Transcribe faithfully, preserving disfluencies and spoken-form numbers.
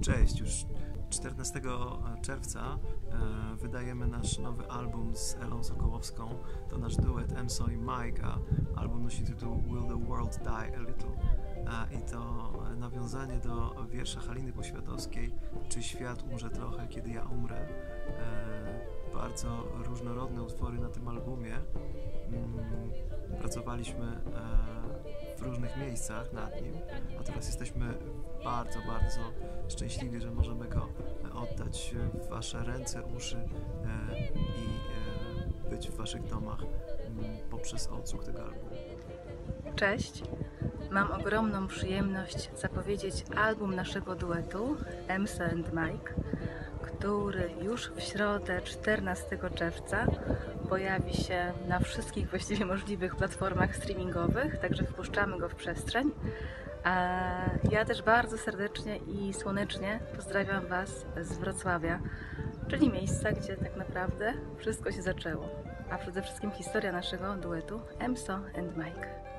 Cześć, już czternastego czerwca e, wydajemy nasz nowy album z Elą Sokołowską. To nasz duet Emso i Mike, a album nosi tytuł Will the World Die a Little? A, I to nawiązanie do wiersza Haliny Poświatowskiej, czy świat umrze trochę, kiedy ja umrę. E, bardzo różnorodne utwory na tym albumie. Mm, pracowaliśmy e, w różnych miejscach nad nim, a teraz jesteśmy bardzo, bardzo szczęśliwi, że możemy go oddać w Wasze ręce, uszy e, i e, być w Waszych domach m, poprzez odsłuch tego albumu. Cześć! Mam ogromną przyjemność zapowiedzieć album naszego duetu Emso and Mike, który już w środę czternastego czerwca pojawi się na wszystkich właściwie możliwych platformach streamingowych, także wpuszczamy go w przestrzeń. A ja też bardzo serdecznie i słonecznie pozdrawiam Was z Wrocławia, czyli miejsca, gdzie tak naprawdę wszystko się zaczęło, a przede wszystkim historia naszego duetu Emso and Mike.